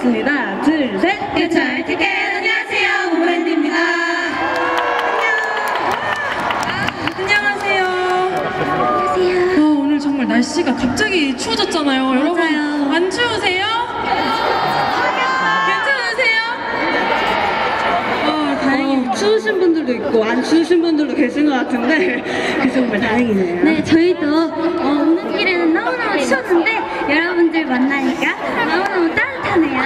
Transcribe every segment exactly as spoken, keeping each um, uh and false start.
하겠습니다. 둘, 셋. Good time together. 안녕하세요, 모모랜드입니다. 안녕하세요. 안녕하세요. 어, 오늘 정말 날씨가 갑자기 추워졌잖아요. 맞아요. 여러분 안 추우세요? 괜찮으세요? 어, 다행히 어. 추우신 분들도 있고 안 추우신 분들도 계신 것 같은데 그래서 정말 다행이네요. 네, 저희도 어, 오는 길에는 너무너무 추웠는데 여러분들 만나니까 너무너무 따뜻하네요.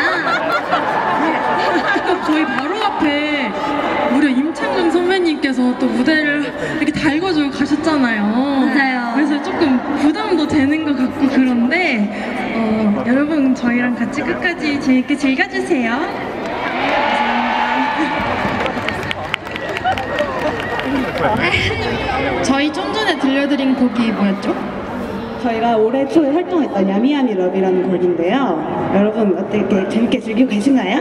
저희 바로 앞에 무려 임창정 선배님께서 또 무대를 이렇게 달궈주고 가셨잖아요. 맞아요. 그래서 조금 부담도 되는 것 같고 그런데 어, 여러분 저희랑 같이 끝까지 재밌게 즐겨주세요. 저희 좀 전에 들려드린 곡이 뭐였죠? 저희가 올해 초에 활동했던 야미야미 러비라는 곡인데요. 여러분 어떻게 재밌게 즐기고 계신가요?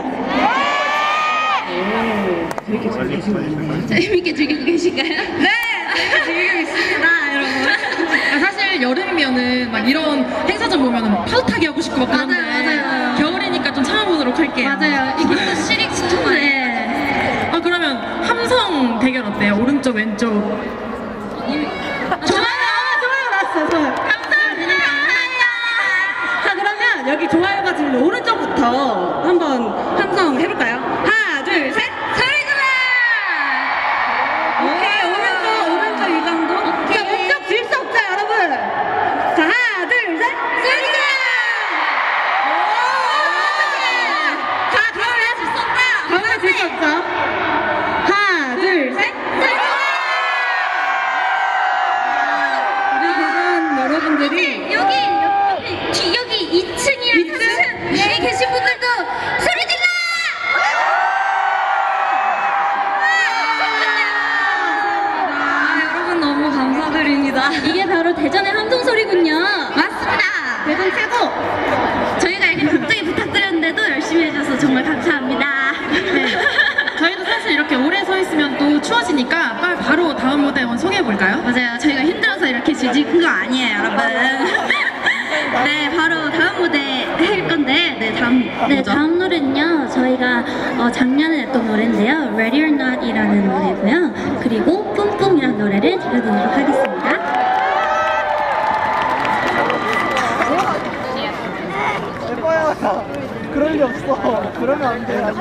네! 재밌게 즐기고 계신가요? 재밌게 즐기고 계신가요? 네! 재밌게 즐기고 있습니다, 여러분. 아, 사실 여름이면은 막 이런 행사장 보면은 파도 타기 하고 싶고 막 그런데 맞아요, 맞아요. 겨울이니까 좀 참아보도록 할게요. 맞아요. 이게 또 시릭 스토어. 네. 아, 그러면 함성 대결 어때요? 오른쪽, 왼쪽. 좋아요! 좋아요 났어요. 좋아요. 감사합니다. 자 그러면 여기 좋아요가 들려 오른쪽부터 한번 함성 해볼까요? 하나 둘 셋! 소리 질러! 오케이 오른쪽 오른쪽 이 정도. 자 왼쪽 질 수 없죠 여러분. 자 하나 둘 셋! 소리 질러! 자 그러면 질 수 없다. 그러면 질 수 없죠. 하나 둘 셋! 우리 대단 여러분들이 여기 여기 뒤- 여기 이 층이랑 이 층? 삼 층에 계신 분들도 소리 질러! 아, 여러분 너무 감사드립니다. 이게 바로 대전의 함성 소리군요. 맞습니다. 대전 최고. 저희가 이렇게 갑자기 부탁드렸는데도 열심히 해줘서 정말 감사합니다. 네. 저희도 사실 이렇게 오래 서 있으면 또 추워지니까 빨리 바로 다음 무대 한번 소개해볼까요? 맞아요. 저희가 힘들어서 이렇게 지직한 거 아니에요, 여러분. 네, 바로 다음 무대 할 건데, 네, 다음, 네, 뭐죠? 다음 노래는요, 저희가 어, 작년에 냈던 노래인데요, Ready or Not이라는 노래고요, 그리고 뿜뿜이라는 노래를 들려드리도록 하겠습니다. 그럴 리 없어. 그러면 안 돼.